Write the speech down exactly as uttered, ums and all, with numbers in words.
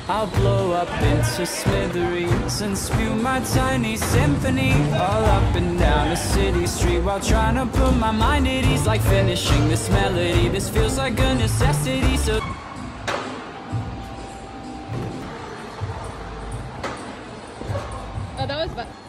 I'll blow up into smithereens and spew my tiny symphony all up and down a city street while trying to put my mind at ease. Like finishing this melody, this feels like a necessity. So Oh, that was fun.